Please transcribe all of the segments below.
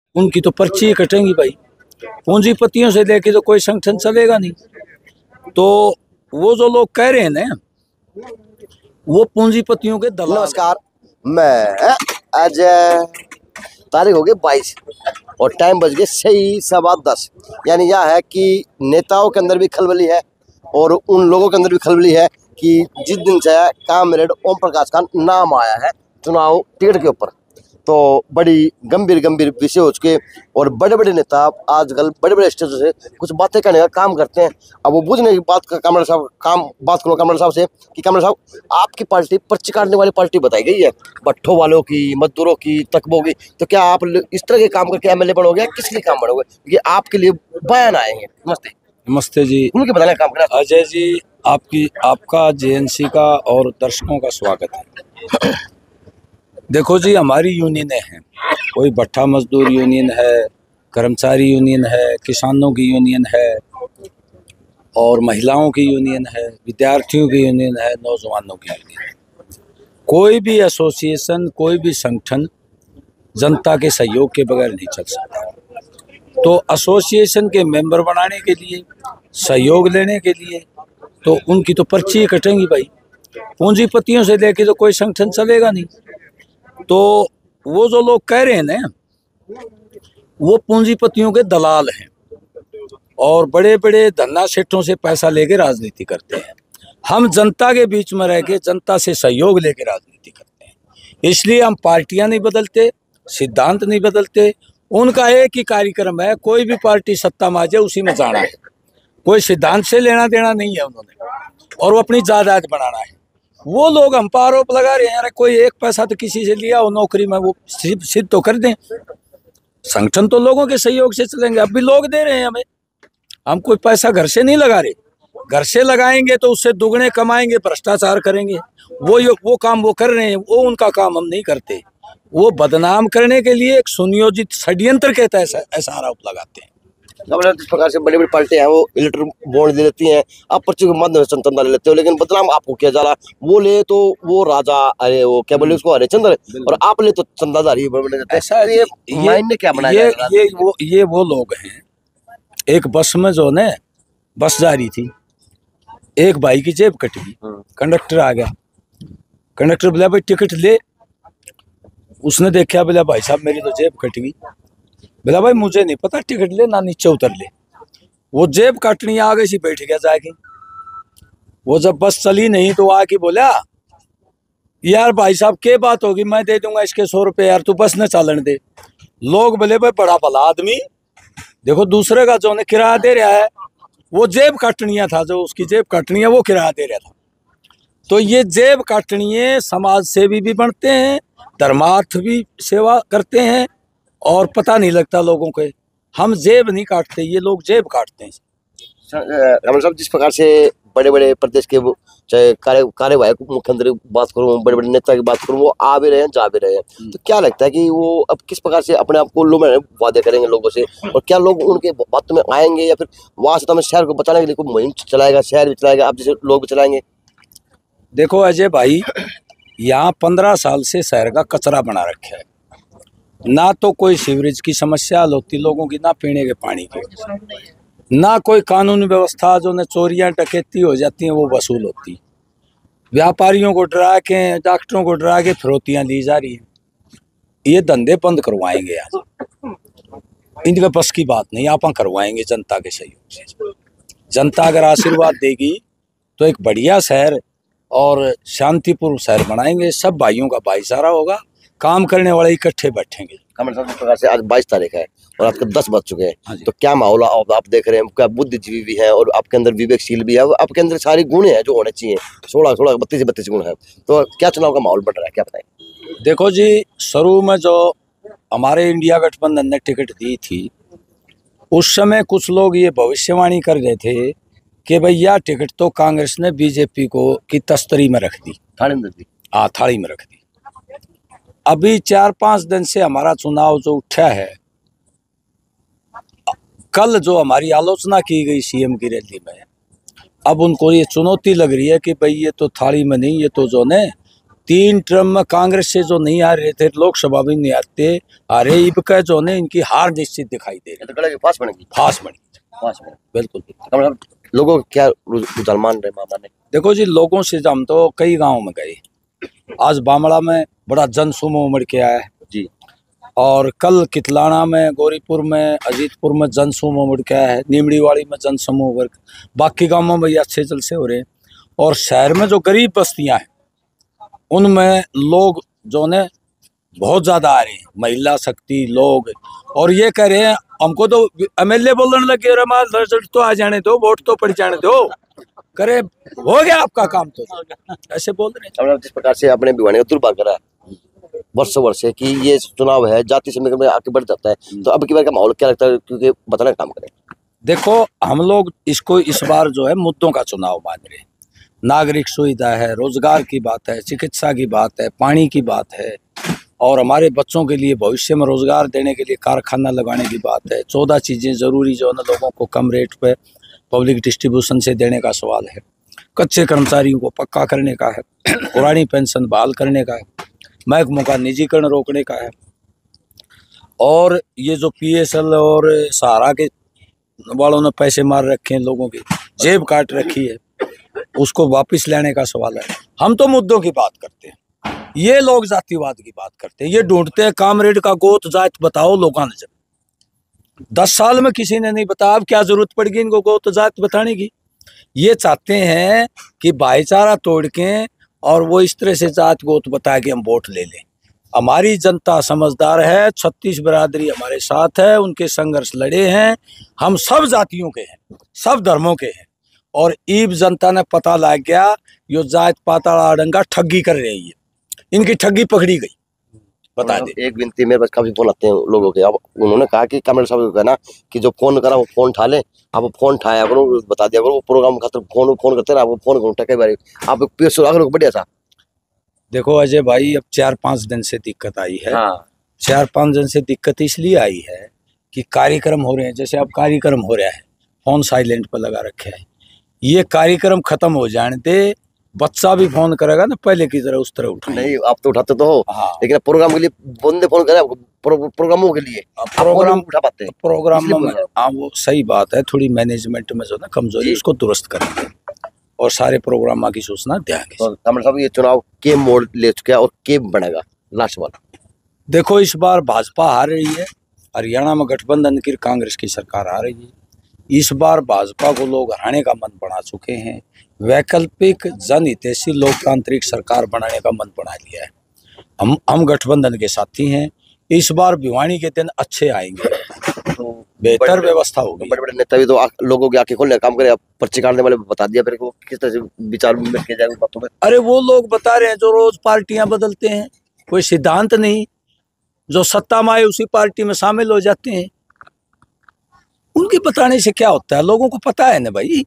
उनकी तो पर्ची कटेंगी भाई। पूंजीपतियों से लेके तो कोई संगठन चलेगा नहीं। तो वो जो लोग कह रहे हैं ना, वो पूंजीपतियों के दलाल। नमस्कार, मैं अजय। तारीख हो गई 22 और टाइम बज गए सही 10:15। यानी यह है कि नेताओं के अंदर भी खलबली है और उन लोगों के अंदर भी खलबली है कि जिस दिन से कामरेड ओम प्रकाश का नाम आया है चुनाव टिकट के ऊपर, तो बड़ी गंभीर गंभीर विषय हो चुके और बड़े बड़े नेता आजकल बड़े बड़े स्टेजों से कुछ बातें करने का काम करते हैं। अब वो बुझने की बात कामरेड साहब बात करो कामरेड साहब से कि कामरेड साहब, आपकी पार्टी पर्ची काटने वाली पार्टी बताई गई है, भट्ठों वालों की, मजदूरों की, तकबों की, तो क्या आप इस तरह के काम करके एमएलए बनोगे, किस लिए काम बनोगे? क्योंकि आपके लिए बयान आए हैं। नमस्ते। नमस्ते जी। उनके बताने का काम करें। अजय जी, आपका जेएनसी का और दर्शकों का स्वागत है। देखो जी, हमारी यूनियनें हैं, कोई भट्ठा मजदूर यूनियन है, कर्मचारी यूनियन है, किसानों की यूनियन है और महिलाओं की यूनियन है, विद्यार्थियों की यूनियन है, नौजवानों की यूनियन है। कोई भी एसोसिएशन, कोई भी संगठन जनता के सहयोग के बगैर नहीं चल सकता। तो एसोसिएशन के मेंबर बनाने के लिए, सहयोग लेने के लिए, तो उनकी तो पर्ची कटेंगी भाई। पूंजीपतियों से लेके तो कोई संगठन चलेगा नहीं। तो वो जो लोग कह रहे हैं ना, वो पूंजीपतियों के दलाल हैं और बड़े बड़े धन्ना सेठों से पैसा लेके राजनीति करते हैं। हम जनता के बीच में रह के जनता से सहयोग लेके राजनीति करते हैं। इसलिए हम पार्टियां नहीं बदलते, सिद्धांत नहीं बदलते। उनका एक ही कार्यक्रम है, कोई भी पार्टी सत्ता में आ जाए उसी में जाना है। कोई सिद्धांत से लेना देना नहीं है उन्होंने, और वो अपनी जायदाद बनाना है। वो लोग हम पर आरोप लगा रहे हैं, यार कोई एक पैसा तो किसी से लिया हो नौकरी में, वो सिद्ध तो कर दें। संगठन तो लोगों के सहयोग से चलेंगे। अब भी लोग दे रहे हैं हमें, हम कोई पैसा घर से नहीं लगा रहे। घर से लगाएंगे तो उससे दुगने कमाएंगे, भ्रष्टाचार करेंगे। वो काम वो कर रहे हैं, वो उनका काम हम नहीं करते। वो बदनाम करने के लिए एक सुनियोजित षड्यंत्र के तहत ऐसा आरोप लगाते हैं। जिस प्रकार से बड़ी बड़ी पार्टियां हैं वो इलेक्ट्रिक बॉन्ड दे देती हैं, आप पर्ची के माध्यम से चंदा ले लेते हो, लेकिन बदनाम आपको किया जा रहा। वो ले तो वो राजा, अरे वो क्या बोले उसको, हरिश्चंद्र, और आप ले तो चंदादारी बने देते हैं। ऐसा ये मायने क्या बनाया ये वो लोग हैं। एक बस में जो ने बस जा रही थी, एक भाई की जेब कट गई, कंडक्टर आ गया। कंडक्टर बोला भाई टिकट ले। उसने देखा, बोला भाई साहब मेरी तो जेब कट गई। बोला भाई मुझे नहीं पता, टिकट ले ना, नीचे उतर ले। वो जेब काटनी आ गई सी, बैठ गया जाके। वो जब बस चली नहीं तो आके बोला, यार भाई साहब क्या बात होगी, मैं दे दूंगा इसके 100 रुपये, यार तू बस न चालन दे। लोग बोले भाई बड़ा भला आदमी, देखो दूसरे का जो ने किराया दे रहा है, वो जेब काटनिया था, जो उसकी जेब काटनी है वो किराया दे रहा था। तो ये जेब काटनिये समाज सेवी भी बनते हैं, धर्मार्थ भी सेवा करते हैं, और पता नहीं लगता लोगों के। हम जेब नहीं काटते, ये लोग जेब काटते हैं। रमन साहब, जिस प्रकार से बड़े बड़े प्रदेश के चाहे कार्यवाहक मुख्यमंत्री बात करूँ, बड़े बड़े नेता की बात करूँ, वो आ भी रहे हैं, जा भी रहे हैं, तो क्या लगता है कि वो अब किस प्रकार से अपने आप को वादे करेंगे लोगों से, और क्या लोग उनके बातों में आएंगे, या फिर वहां से शहर को बचाने के लिए कोई मुहिम चलाएगा, शहर भी चलाएगा, आप जैसे लोग भी चलाएंगे? देखो अजय भाई, यहाँ 15 साल से शहर का कचरा बना रखा है। ना तो कोई सीवरेज की समस्या हल होती लोगों की, ना पीने के पानी की, ना कोई कानून व्यवस्था, जो न चोरियां डकैती हो जाती हैं वो वसूल होती। व्यापारियों को डरा के, डॉक्टरों को डरा के फिरौतियां ली जा रही हैं। ये धंधे बंद करवाएंगे आज, इनके बस की बात नहीं, आप करवाएंगे जनता के सहयोग से। जनता अगर आशीर्वाद देगी तो एक बढ़िया शहर और शांतिपूर्ण शहर बनाएंगे। सब भाइयों का भाईचारा होगा, काम करने वाले इकट्ठे बैठेंगे। कमल साहब, जिस प्रकार से आज 22 तारीख है और आपके 10 बज चुके हैं, तो क्या माहौल आप देख रहे हैं? क्या बुद्धिजीवी भी है और आपके अंदर विवेकशील भी है, आपके अंदर सारी गुण है जो होने चाहिए, 16 32 गुण है, तो क्या चुनाव का माहौल बन रहा है, क्या बताएं? देखो जी, शुरू में जो हमारे इंडिया गठबंधन ने टिकट दी थी, उस समय कुछ लोग ये भविष्यवाणी कर रहे थे कि भैया टिकट तो कांग्रेस ने बीजेपी को की तस्तरी में रख दी, थाली में रख दी। हाँ, थाली में रख दी। अभी 4-5 दिन से हमारा चुनाव जो उठा है, कल जो हमारी आलोचना की गई सीएम की रैली में, अब उनको ये चुनौती लग रही है कि भाई ये तो थाली में नहीं, ये तो जो ने 3 टर्म में कांग्रेस से जो नहीं आ रहे थे, लोकसभा भी नहीं आते आ रहे, इब का जो है इनकी हार निश्चित दिखाई दे रही है। तो गले की फांस बनेगी, फांस बनी, फांस बनेगी। बिल्कुल। कमल साहब, लोगों को क्या रुझान मान रहे मामा ने? देखो जी, लोगों से हम तो कई गाँव में गए, आज बामड़ा में बड़ा जन समूह उमड़ के आया है जी, और कल कितलाना में, गौरीपुर में, अजीतपुर में जन समूह उमड़ के आया है, नीमड़ीवाड़ी में जन समूह वर्ग, बाकी गाँवों में ये अच्छे जलसे हो रहे हैं। और शहर में जो गरीब बस्तियां हैं उनमें लोग जो ने बहुत ज्यादा आ रहे हैं, महिला शक्ति लोग, और ये कह रहे हैं हमको तो एमएलए बोलने लगे, रिजल्ट तो आ जाने दो, वोट तो पड़ जाने दो, करे हो गया आपका काम, तो ऐसे बोल रहे हैं। जिस प्रकार से आपने भिवानी का दुर्भाग्य करा वर्षों वर्ष से कि ये चुनाव है जाति समीकरण में आगे बढ़ जाता है, तो अब की बार का माहौल क्या लगता है, क्योंकि बताना काम करें? देखो, हम लोग इसको इस बार जो है मुद्दों का चुनाव मान रहे हैं। नागरिक सुविधा है, रोजगार की बात है, चिकित्सा की बात है, पानी की बात है, और हमारे बच्चों के लिए भविष्य में रोजगार देने के लिए कारखाना लगाने की बात है। 14 चीजें जरूरी जो है ना लोगों को कम रेट पे पब्लिक डिस्ट्रीब्यूशन से देने का सवाल है। कच्चे कर्मचारियों को पक्का करने का है, पुरानी पेंशन बहाल करने का है, महकमों का निजीकरण रोकने का है, और ये जो PSL और सहारा के वालों ने पैसे मार रखे हैं, लोगों की जेब काट रखी है, उसको वापस लाने का सवाल है। हम तो मुद्दों की बात करते हैं, ये लोग जातिवाद की बात करते हैं। ये ढूंढते हैं कामरेड का गोत जात बताओ लोगों ने, जब 10 साल में किसी ने नहीं बताया, अब क्या जरूरत पड़ेगी इनको गोत जात बताने की। ये चाहते हैं कि भाईचारा तोड़ के और वो इस तरह से जात गोत बता के हम वोट ले लें। हमारी जनता समझदार है, 36 बिरादरी हमारे साथ है, उनके संघर्ष लड़े हैं, हम सब जातियों के हैं, सब धर्मों के हैं, और ईब जनता ने पता लग गया यो जात पाताल आडंगा ठगी कर रही है, इनकी ठगी पकड़ी गई। बता दे एक विनती, मेरे पास काफी फोन आते हैं लोगों के। अब उन्होंने कहा कि कमल साहब को कहना कि जो फोन करा वो फोन उठा ले, आप फोन उठाया करो, बता दिया करो, वो प्रोग्राम खातर फोन करते रहा, वो फोन उठा कई बार आप बढ़िया था। देखो अजय भाई, अब 4-5 दिन से दिक्कत आई है। हाँ। 4-5 दिन से दिक्कत इसलिए आई है कि कार्यक्रम हो रहे हैं, जैसे अब कार्यक्रम हो रहा है, फोन साइलेंट पर लगा रखे है। ये कार्यक्रम खत्म हो जाने दे, बच्चा भी फोन करेगा ना पहले की तरह उस तरह उठा। नहीं, आप तो उठाते तो हो। हाँ। लेकिन प्रोग्राम के लिए बंदे फोन करे आपको, प्रोग्रामों के लिए प्रोग्राम उठा पाते हैं प्रोग्राम इसलिए में, बोल रहा हूं। हाँ वो सही बात है, थोड़ी मैनेजमेंट में जो ना कमजोरी, उसको दुरुस्त करेंगे और सारे प्रोग्राम की सूचना देंगे। तो कमल साहब, ये चुनाव के मोड़ ले चुका है और के बनेगा? लास्ट सवाल। देखो, इस बार भाजपा हार रही है, हरियाणा में गठबंधन की कांग्रेस की सरकार आ रही है। इस बार भाजपा को लोग हराने का मन बना चुके हैं, वैकल्पिक जनहितैषी लोकतांत्रिक सरकार बनाने का मन बना लिया है। हम गठबंधन के साथी हैं। इस बार भिवानी के दिन अच्छे आएंगे, तो बेहतर व्यवस्था होगी। बड़े बड़े नेता भी तो लोगों के आंखें खोलने का काम करे, पर्ची काटने वाले बता दिया फिर को किस तरह से विचार में किया जाएगा बातों में। अरे वो लोग बता रहे हैं जो रोज पार्टियां बदलते हैं, कोई सिद्धांत नहीं, जो सत्ता में आए उसी पार्टी में शामिल हो जाते हैं। उनके बताने से क्या होता है, लोगों को पता है ना भाई।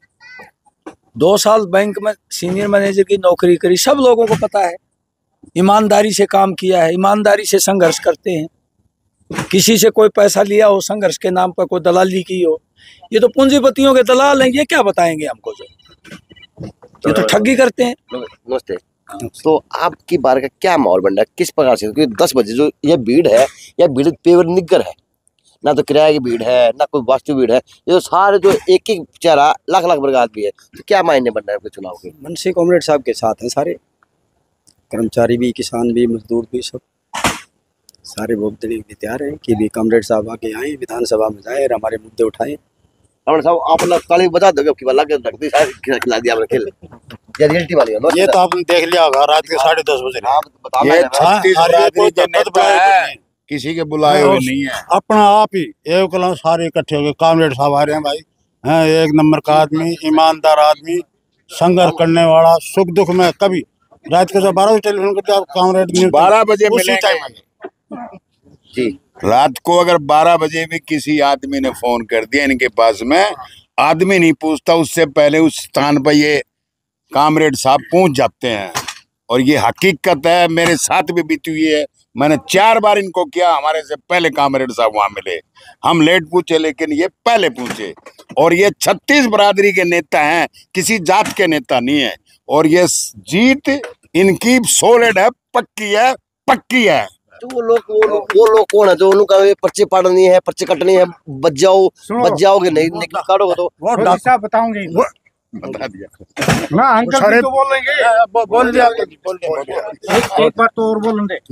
2 साल बैंक में सीनियर मैनेजर की नौकरी करी, सब लोगों को पता है, ईमानदारी से काम किया है, ईमानदारी से संघर्ष करते हैं। किसी से कोई पैसा लिया हो, संघर्ष के नाम पर कोई दलाली की हो, ये तो पूंजीपतियों के दलाल हैं, ये क्या बताएंगे हमको, जो ये तो ठगी करते हैं। नमस्ते। तो आपकी बार का क्या माहौल बन रहा है, किस प्रकार से? क्योंकि 10 बजे जो ये भीड़ है, यह भीड़ पेवर निग्गर है, ना तो किराए की भीड़ है, ना कोई वास्तविक भीड़ है। ये तो सारे जो एक एक चेहरा लाख लाख बरगात भी है, तो क्या मायने बन रहे हैं आपके चुनाव के? मनसी कॉमरेड साहब के साथ हैं सारे, कर्मचारी भी, किसान भी, मजदूर भी, सब सारे वोट देने के लिए तैयार हैं कि भी कॉमरेड साहब आके आए, विधानसभा में जाए और हमारे मुद्दे उठाएं। कमल साहब, आप लोग ताली बजा दोगे अब की बार, लगे लगती सारी खिला दिया आपने खेल, ये रियलिटी वाली है ना। ये तो आपने देख लिया होगा, रात के 10:30 बजे आप बताना ये है ना। 36 बरादरी के नेता है, किसी के बुलाए हुए नहीं है, अपना आप ही एक कलम सारे इकट्ठे हो गए। कॉमरेड साहब आ रहे हैं भाई, हैं एक नंबर का आदमी, ईमानदार आदमी, संघर्ष करने वाला, सुख दुख में कभी रात के 12 बजे टेलीफोन करते आप कॉमरेड 12 बजे मिलेंगे जी। रात को अगर 12 बजे भी किसी आदमी ने फोन कर दिया इनके पास में, आदमी नहीं पूछता, उससे पहले उस स्थान पर ये कॉमरेड साहब पहुंच जाते हैं। और ये हकीकत है, मेरे साथ भी बीती हुई है। मैंने 4 बार इनको किया, हमारे से पहले कॉमरेड साहब वहां मिले, हम लेट पूछे लेकिन ये पहले पूछे। और ये 36 बरादरी के नेता हैं, किसी जात के नेता नहीं है। और ये जीत इनकी सॉलिड है, पक्की है, पक्की है। तो वो लोग कौन है जो उनका पर्ची पाड़नी है, पर्ची कटनी है, बच जाओगे नहीं, निकल काटोगे तो वो बताऊंगी, बता दिया ना अंकल सारे तो बोल लेंगे, बोल दिया एक बार तो और बोल दे।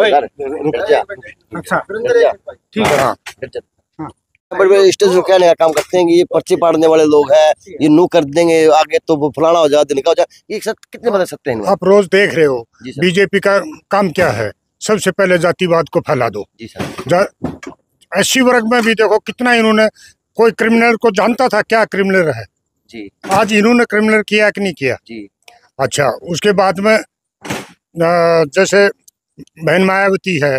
अच्छा ठीक है, बड़े स्टेज पे कहने का काम करते हैं कि ये पर्ची पाड़ने वाले लोग हैं, ये नू कर देंगे आगे तो वो फलाना हो जाए, दिनका हो जाए। ये सब कितने बदल सकते हैं? आप रोज देख रहे हो बीजेपी का काम क्या है, सबसे पहले जातिवाद को फैला दो। जी सर। एससी वर्ग में भी देखो कितना इन्होंने, कोई क्रिमिनल को जानता था क्या क्रिमिनल है जी, आज इन्होंने क्रिमिनल किया कि नहीं किया जी। अच्छा, उसके बाद में जैसे बहन मायावती है,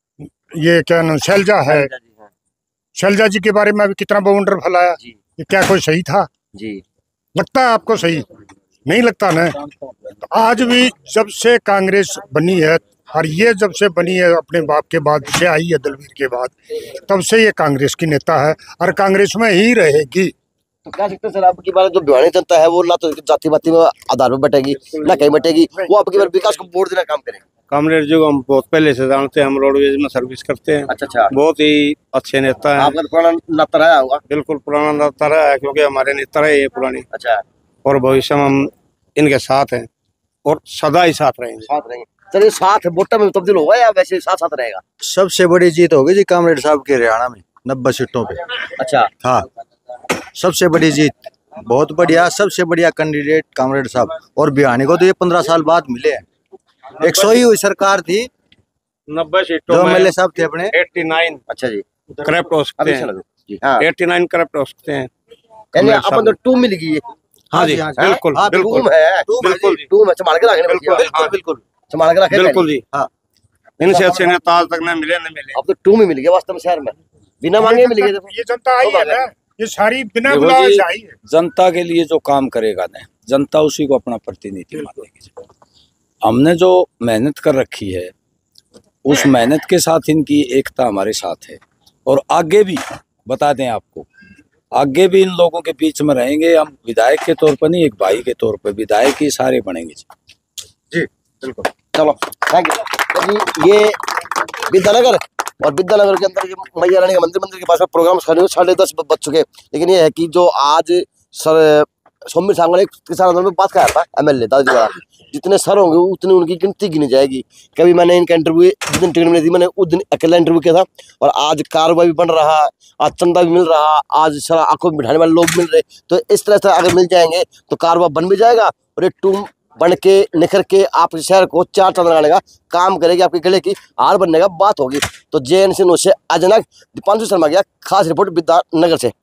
ये क्या नाम शैलजा है, शैलजा जी के बारे में अभी कितना बवंडर फैलाया, ये क्या कोई सही था जी? लगता है आपको सही? नहीं लगता ना। तो आज भी जब से कांग्रेस बनी है, और ये जब से बनी है अपने बाप के बाद से आई है दलवीर के बाद, तब से ये कांग्रेस की नेता है और कांग्रेस में ही रहेगी। तो क्या सकते हैं सर, आपकी बात जो भिवानी जनता है वो ना तो जाति पाति में आधार पर बैठेगी ना कहीं बैठेगी, वो आपकी बार विकास को वोट देना काम करेंगे। कामरेड जी को हम बहुत पहले से जानते हैं, हम रोडवेज में सर्विस करते हैं। अच्छा, बहुत ही अच्छे नेता हैं। आपका पुराना नाता रहा होगा? बिल्कुल पुराना नाता रहा है, क्योंकि हमारे नेता रहे ये पुरानी। अच्छा, और भविष्य में हम इनके साथ हैं और सदा ही साथ रहेंगे। चलिए, साथ वोटर में तब्दील होगा या वैसे साथ साथ रहेगा? सबसे बड़ी जीत होगी जी कामरेड साहब के हरियाणा में 90 सीटों पे। अच्छा, हाँ, सबसे बड़ी जीत, बहुत बढ़िया, सबसे बढ़िया कैंडिडेट कामरेड साहब। और भिवानी को तो ये 15 साल बाद मिले हैं। 100 ही हुई सरकार थी, 90 सीटों जो में एमएलए साहब थे अपने 89 अच्छा जी, करप्ट हो सकते हैं। जी हाँ, 89 करप्ट हो सकते हैं। यानी अपन तो टू मिल गई है। हाँ जी, बिल्कुल बिल्कुल टूम है, बिल्कुल टूम है, संभाल के रखना, बिल्कुल संभाल के रखे बिल्कुल जी। हाँ, इनसे अच्छे नेता आज तक न मिले। अब तो टूम ही मिल गया वास्तव में शहर में, बिना मांगे मिल गए। ये जनता आई है ना, ये सारी बिना देखो बुलाए जी, आई है। जनता के लिए जो काम करेगा ना, जनता उसी को अपना प्रतिनिधि मानेगी। हमने जो मेहनत कर रखी है, उस मेहनत के साथ इनकी एकता हमारे साथ है। और आगे भी बता दें आपको, आगे भी इन लोगों के बीच में रहेंगे हम, विधायक के तौर पर नहीं, एक भाई के तौर पर विधायक ही सारे बनेंगे जी। बिल्कुल, चलो थैंक यू। ये विद्यानगर और विद्यानगर के अंदर मैया रानी का मंदिर के पास में प्रोग्राम 10:30 बज चुके, लेकिन ये है कि जो आज सर सोमवीर सांगल एक किसान आंदोलन में बात कर रहा था, एमएलए दादी वाला, जितने सर होंगे उतनी उनकी गिनती गिनी जाएगी। कभी मैंने इनका इंटरव्यू जिस दिन टिकट मिली थी, मैंने उस दिन अकेला इंटरव्यू किया था, और आज कारवा भी बन रहा, आज चंदा भी मिल रहा, आज सर आंखों में बिठाने वाले लोग मिल रहे। तो इस तरह से अगर मिल जाएंगे तो कारवा बन भी जाएगा, और ये टूम बन के निखर के आपके शहर को 4 चांद लगाने का काम करेगी, आपके गले की हार बनने का बात होगी। तो JNC न्यूज़ से अजनक दीपांशु शर्मा गया खास रिपोर्ट विद्यानगर से।